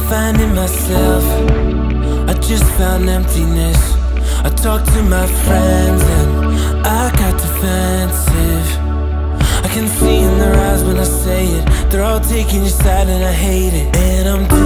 finding myself. I just found emptiness. I talk to my friends and I got defensive. I can see in their eyes when I say it. They're all taking your side and I hate it. And I'm